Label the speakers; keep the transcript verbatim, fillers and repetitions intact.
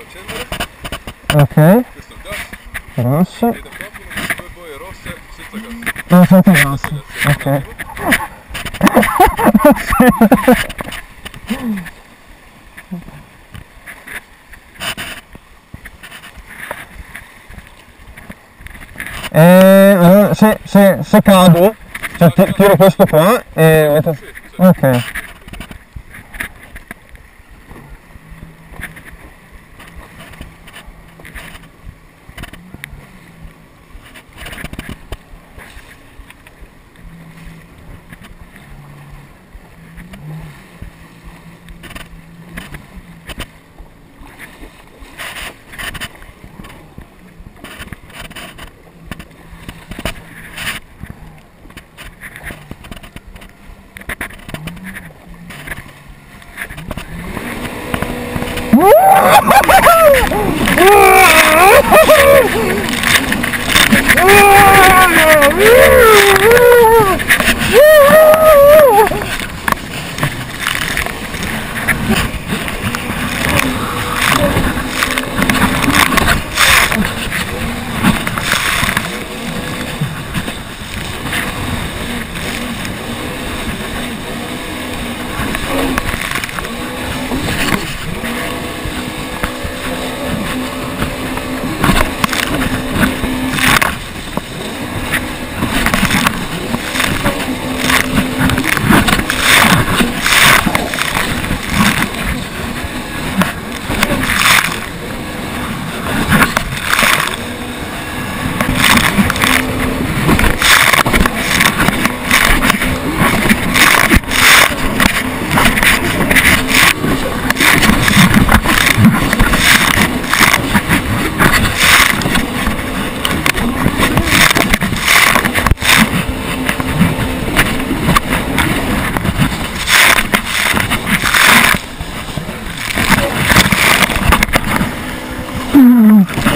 Speaker 1: accendere.
Speaker 2: Ok.
Speaker 1: Questo è il gas.
Speaker 2: Rosso.
Speaker 1: Vedete proprio queste due boie rosse senza gas.
Speaker 2: Non sento gas. Ok. E allora, se, se, se cado, cioè ti- tiro questo qua e metto... Ok. Mm.